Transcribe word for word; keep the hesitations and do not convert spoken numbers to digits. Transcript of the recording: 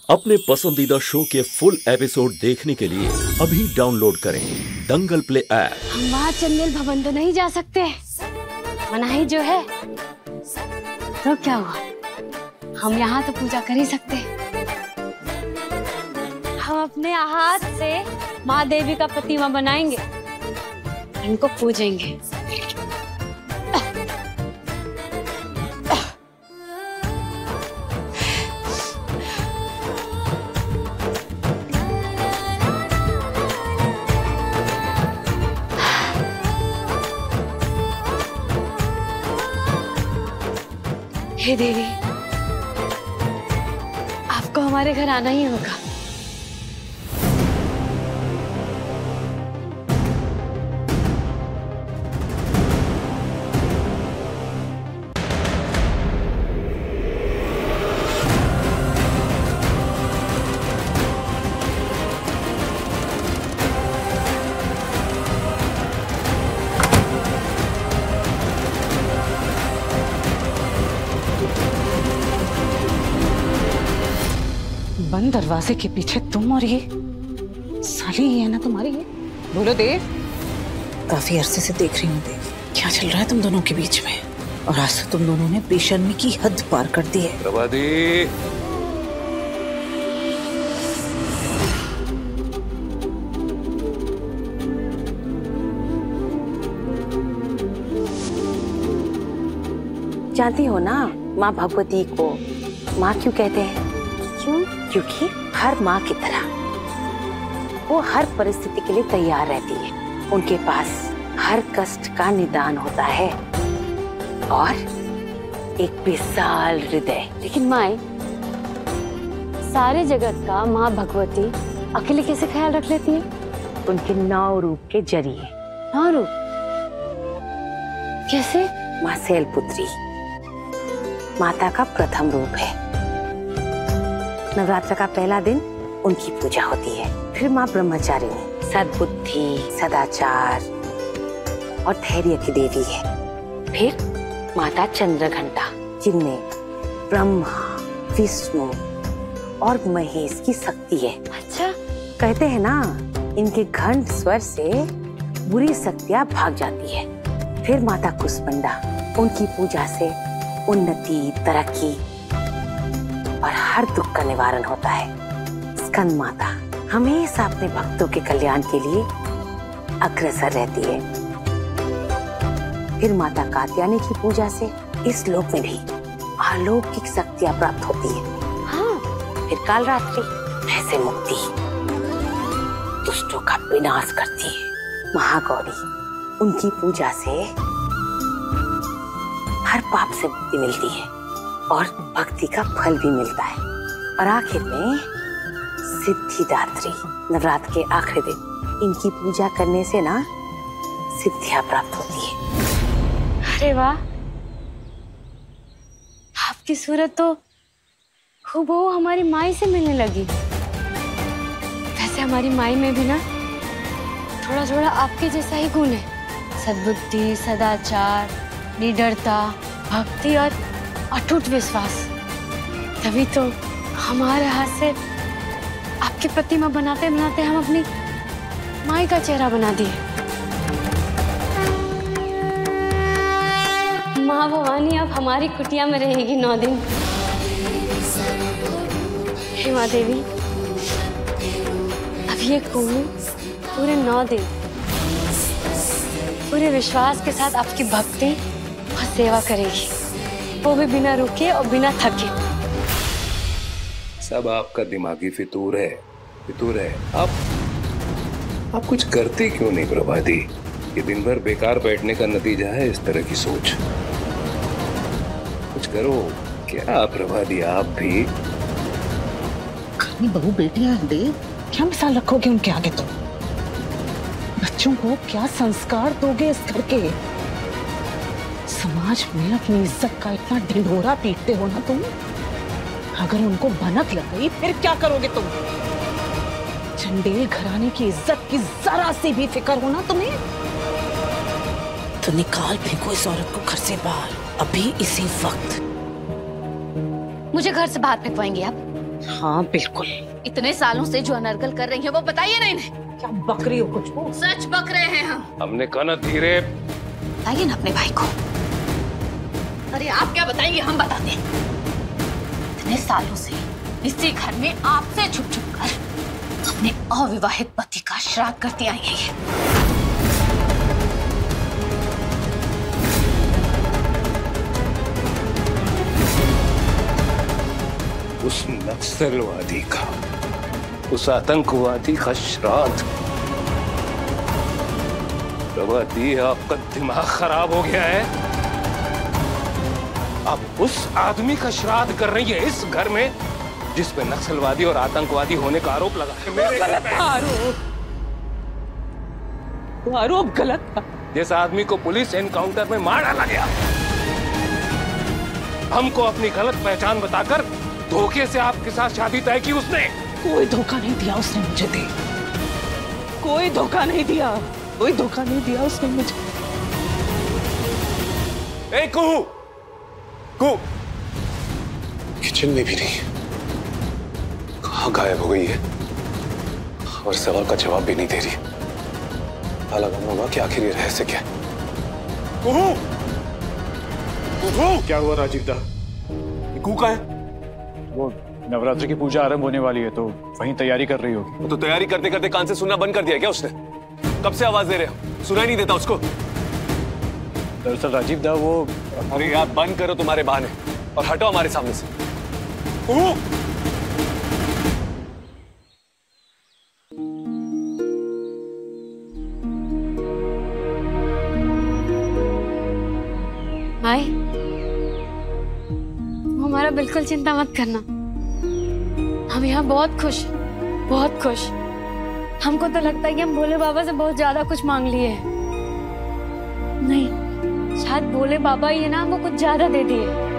अपने पसंदीदा शो के फुल एपिसोड देखने के लिए अभी डाउनलोड करें दंगल प्ले ऐप। हम वहाँ चंदेल भवन तो नहीं जा सकते, मनाही जो है। तो क्या हुआ, हम यहाँ तो पूजा कर ही सकते हैं। हम अपने हाथ से माँ देवी का प्रतिमा बनाएंगे, इनको पूजेंगे। हे देवी, आपको हमारे घर आना ही होगा। बंद दरवाजे के पीछे तुम और ये साली ही है ना तुम्हारी ये? बोलो देव। काफी अरसे से देख रही हूँ देव, क्या चल रहा है तुम दोनों के बीच में? और आज तो तुम दोनों ने बेशर्मी की हद पार कर दी है। प्रभादी, जानती हो ना माँ भगवती को माँ क्यों कहते हैं? क्यों? क्योंकि हर माँ की तरह वो हर परिस्थिति के लिए तैयार रहती है। उनके पास हर कष्ट का निदान होता है और एक विशाल हृदय। लेकिन माए, सारे जगत का माँ भगवती अकेले कैसे ख्याल रख लेती है? उनके नौ रूप के जरिए। नौ रूप कैसे? माँ शैलपुत्री माता का प्रथम रूप है। नवरात्र का पहला दिन उनकी पूजा होती है। फिर माँ ब्रह्मचारिणी सद्बुद्धि, सदाचार और धैर्य की देवी है। फिर माता चंद्रघंटा, जिनमें ब्रह्मा, विष्णु और महेश की शक्ति है। अच्छा, कहते हैं ना, इनके घंट स्वर से बुरी शक्तियाँ भाग जाती है। फिर माता कुष्मांडा, उनकी पूजा से उन्नति, तरक्की और हर दुख का निवारण होता है। स्कंद माता हमेशा अपने भक्तों के कल्याण के लिए अग्रसर रहती है। फिर माता कात्यायनी की पूजा से इस लोक में भी अलौकिक शक्तियां प्राप्त होती है। हाँ। फिर कालरात्रि भय से मुक्ति, दुष्टों का विनाश करती है। महागौरी, उनकी पूजा से हर पाप से मुक्ति मिलती है और भक्ति का फल भी मिलता है। और आखिर में सिद्धिदात्री, नवरात्र के आखिरी दिन इनकी पूजा करने से ना सिद्धियां प्राप्त होती है। अरे वाह, आपकी सूरत तो हूबहू हमारी माई से मिलने लगी। वैसे हमारी माई में भी ना थोड़ा थोड़ा आपके जैसा ही गुण है। सद्बुद्धि, सदाचार, निडरता, भक्ति और अटूट विश्वास। तभी तो हमारे हाथ से आपकी प्रतिमा बनाते बनाते हम अपनी माई का चेहरा बना दिए। माँ भवानी अब हमारी कुटिया में रहेगी नौ दिन। हे माँ देवी, अब ये कुएं पूरे नौ दिन पूरे विश्वास के साथ आपकी भक्ति और सेवा करेगी, वो भी बिना रुके और बिना थके। सब आपका दिमागी फितूर है, फितूर है। आप आप कुछ करते क्यों नहीं प्रभादी? ये दिन भर बेकार बैठने का नतीजा है इस तरह की सोच। कुछ करो क्या प्रभादी? आप भी खाली बहू बेटियां हैं देव, क्या मिसाल रखोगे उनके आगे? तुम बच्चों को क्या संस्कार दोगे इस घर के? समाज में अपनी इज्जत का इतना ढिंढोरा पीटते हो ना तुम। अगर उनको भनक लग गई फिर क्या करोगे तुम? चंदेल घराने की इज्जत की जरा सी भी फिक्र हो ना तुम्हें? तो निकाल फेंको इस औरत को घर से बाहर, अभी इसी वक्त। मुझे घर से बाहर फेंकवाएंगे आप? हाँ बिल्कुल। इतने सालों से जो अनर्गल कर रही है वो बताइए ना इन्हें। क्या बक रही हो कुछ को? सच बक रहे हैं हम। हमने कहा ना धीरे। बताइए ना अपने भाई को। अरे आप क्या बताएंगे, हम बताते हैं। इतने सालों से इसी घर में आपसे छुप छुप कर अपने अविवाहित पति का श्राद्ध करती आई है ये। उस नक्सलवादी का, उस आतंकवादी का श्राद्ध। प्रभाती, आपका दिमाग खराब हो गया है। आप उस आदमी का श्राद्ध कर रही है इस घर में जिसपे नक्सलवादी और आतंकवादी होने का आरोप लगा है। मेरे गलत आरोप, वो आरोप गलत था। जिस आदमी को पुलिस एनकाउंटर में मार डाला गया, हमको अपनी गलत पहचान बताकर धोखे से आपके साथ शादी तय की उसने। कोई धोखा नहीं दिया उसने मुझे। दे कोई धोखा नहीं दिया, कोई धोखा नहीं दिया उसने मुझे। ए कुहू, कुहू, किचन में भी नहीं, कहाँ गायब हो गई है और सवाल का जवाब भी नहीं दे रही। पता लगाना होगा कि आखिर ये रहस्य क्या है। कुहू, कुहू, क्या हुआ राजीव दा? कुहू कहाँ है? वो नवरात्रि की पूजा आरंभ होने वाली है तो वहीं तैयारी कर रही होगी। तो तैयारी करते करते कान से सुनना बंद कर दिया क्या उसने? कब से आवाज दे रहे हो, सुनाई नहीं देता उसको? दरअसल राजीव दा वो, अरे यार बंद करो तुम्हारे बहाने और हटो हमारे सामने से। कुहू, माई, हमारा बिल्कुल चिंता मत करना। हम यहाँ बहुत खुश, बहुत खुश। हमको तो लगता है कि हम भोले बाबा से बहुत ज्यादा कुछ मांग लिए हैं। नहीं, शायद भोले बाबा ये ना हमको कुछ ज्यादा दे दिए।